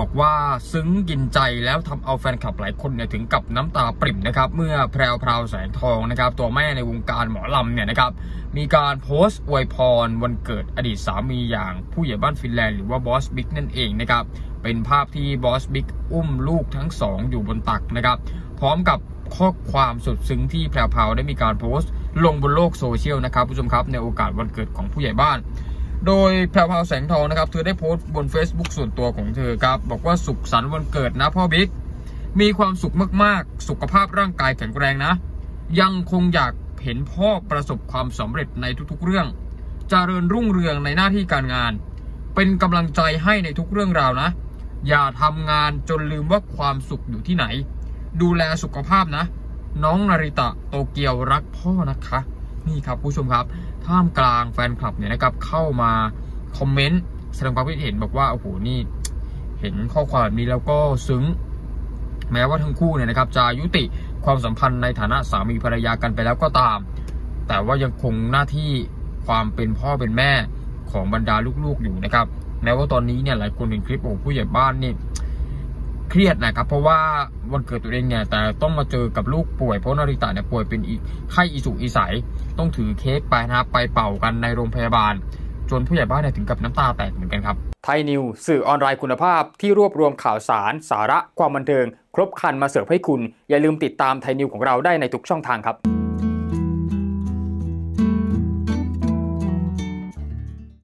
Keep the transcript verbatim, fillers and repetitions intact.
บอกว่าซึ้งกินใจแล้วทำเอาแฟนคลับหลายคนเนี่ยถึงกับน้ำตาปริ่มนะครับเมื่อแพรวพราวแสงทองนะครับตัวแม่ในวงการหมอลำเนี่ยนะครับมีการโพสต์อวยพรวันเกิดอดีตสามีอย่างผู้ใหญ่บ้านฟินแลนด์หรือว่าบอสบิ๊กนั่นเองนะครับเป็นภาพที่บอสบิ๊กอุ้มลูกทั้งสองอยู่บนตักนะครับพร้อมกับข้อความสุดซึ้งที่แพรวพราวได้มีการโพสต์ลงบนโลกโซเชียลนะครับผู้ชมครับในโอกาสวันเกิดของผู้ใหญ่บ้านโดยแพรวพราวแสงทองนะครับเธอได้โพสต์บน Facebook ส่วนตัวของเธอครับบอกว่าสุขสันต์วันเกิดนะพ่อบิ๊กมีความสุขมากๆสุขภาพร่างกายแข็งแรงนะยังคงอยากเห็นพ่อประสบความสำเร็จในทุกๆเรื่องเจริญรุ่งเรืองในหน้าที่การงานเป็นกำลังใจให้ในทุกเรื่องราวนะอย่าทำงานจนลืมว่าความสุขอยู่ที่ไหนดูแลสุขภาพนะน้องนาริตะโตเกียวรักพ่อนะคะนี่ครับผู้ชมครับท่ามกลางแฟนคลับเนี่ยนะครับเข้ามาคอมเมนต์แสดงความคิดเห็นบอกว่าโอ้โหนี่เห็นข้อความแบบนี้แล้วก็ซึ้งแม้ว่าทั้งคู่เนี่ยนะครับจะยุติความสัมพันธ์ในฐานะสามีภรรยากันไปแล้วก็ตามแต่ว่ายังคงหน้าที่ความเป็นพ่อเป็นแม่ของบรรดาลูกๆอยู่นะครับแม้ว่าตอนนี้เนี่ยหลายคนเห็นคลิปโอ้ผู้ใหญ่บ้านนี่เครียดนะครับเพราะว่าวันเกิดตัวเองเนี่ยแต่ต้องมาเจอกับลูกป่วยเพราะนาริตะเนี่ยป่วยเป็นไข้อีสุกอีใสต้องถือเค้กไปนะครับไปเป่ากันในโรงพยาบาลจนผู้ใหญ่บ้านเนี่ยถึงกับน้ำตาแตกเหมือนกันครับไทยนิวสื่อออนไลน์คุณภาพที่รวบรวมข่าวสารสาระความบันเทิงครบครันมาเสิร์ฟให้คุณอย่าลืมติดตามไทยนิวของเราได้ในทุกช่องทางครับ